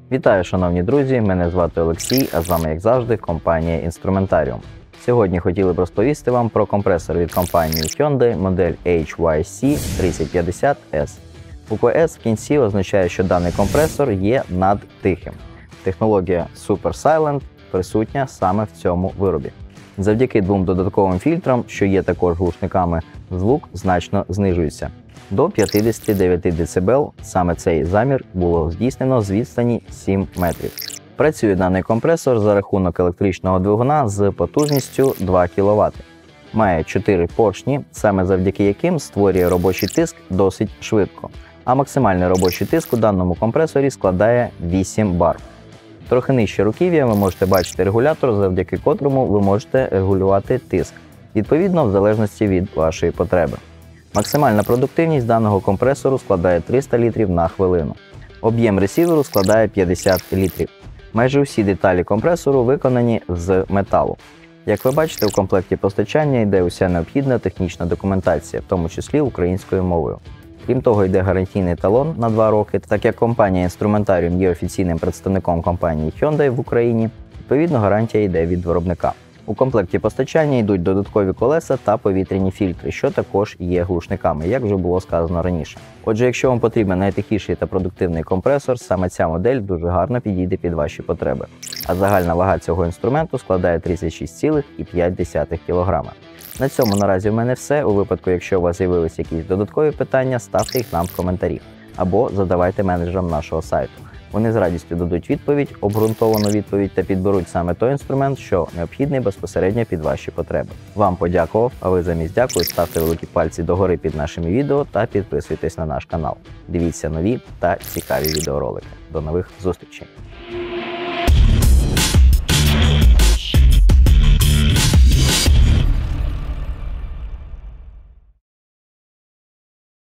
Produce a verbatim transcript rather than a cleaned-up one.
Вітаю, шановні друзі! Мене звати Олексій, а з вами, як завжди, компанія Інструментаріум. Сьогодні хотіли б розповісти вам про компресор від компанії Hyundai модель ейч вай сі тридцять п'ятдесят ес. Буква S в кінці означає, що даний компресор є надтихим. Технологія Super Silent присутня саме в цьому виробі. Завдяки двом додатковим фільтрам, що є також глушниками, звук значно знижується. До п'ятдесят дев'ять дБ саме цей замір було здійснено з відстані сім метрів. Працює даний компресор за рахунок електричного двигуна з потужністю два кіловати. Має чотири поршні, саме завдяки яким створює робочий тиск досить швидко. А максимальний робочий тиск у даному компресорі складає вісім бар. Трохи нижче руків'я ви можете бачити регулятор, завдяки котрому ви можете регулювати тиск, відповідно в залежності від вашої потреби. Максимальна продуктивність даного компресору складає триста літрів на хвилину. Об'єм ресіверу складає п'ятдесят літрів. Майже всі деталі компресору виконані з металу. Як ви бачите, у комплекті постачання йде уся необхідна технічна документація, в тому числі українською мовою. Крім того, йде гарантійний талон на два роки, так як компанія Інструментаріум є офіційним представником компанії Hyundai в Україні, відповідно гарантія йде від виробника. У комплекті постачання йдуть додаткові колеса та повітряні фільтри, що також є глушниками, як вже було сказано раніше. Отже, якщо вам потрібен найтихіший та продуктивний компресор, саме ця модель дуже гарно підійде під ваші потреби. А загальна вага цього інструменту складає тридцять шість цілих п'ять десятих кілограма. На цьому наразі в мене все. У випадку, якщо у вас з'явилися якісь додаткові питання, ставте їх нам в коментарі або задавайте менеджерам нашого сайту. Вони з радістю дадуть відповідь, обґрунтовану відповідь та підберуть саме той інструмент, що необхідний безпосередньо під ваші потреби. Вам подякував, а ви замість дякую ставте великі пальці догори під нашими відео та підписуйтесь на наш канал. Дивіться нові та цікаві відеоролики. До нових зустрічей!